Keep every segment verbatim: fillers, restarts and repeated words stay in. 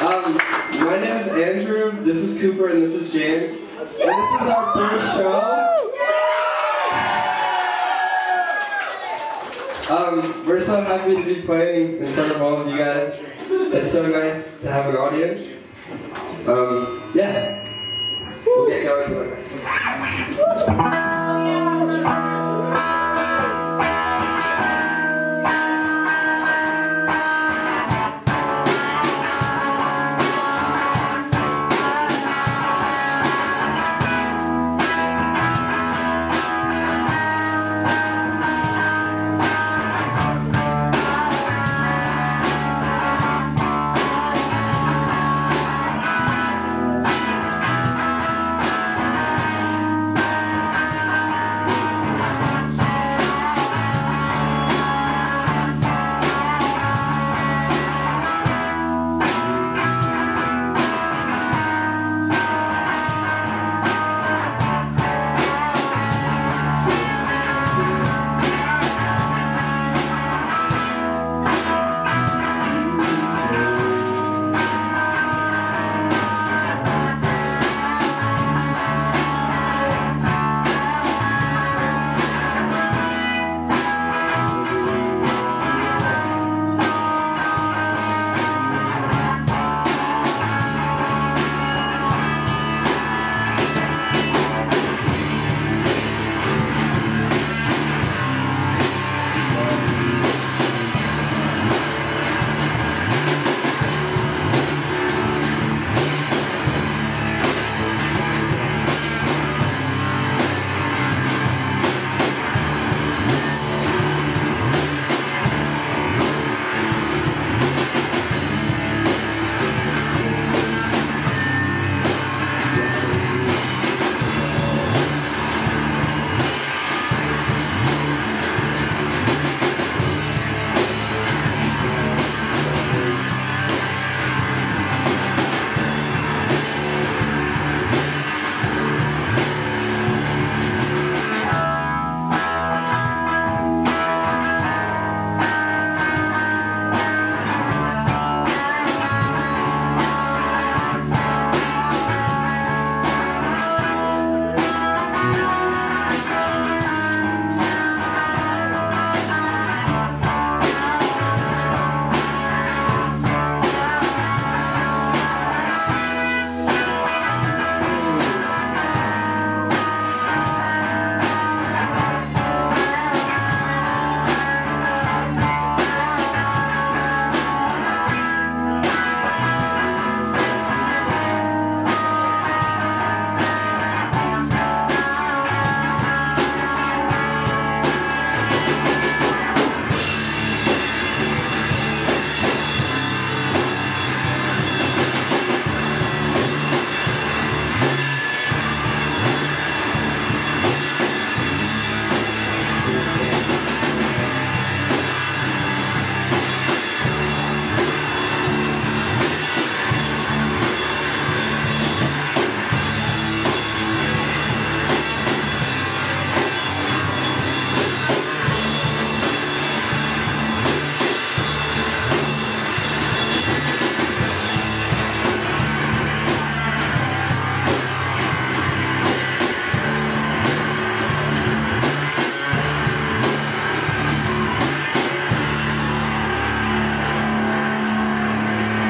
Um, my name is Andrew, this is Cooper, and this is James. And this is our first show. Um, we're so happy to be playing in front of all of you guys. It's so nice to have an audience. Um, yeah. We'll get going.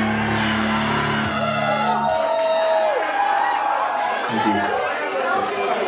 Thank you.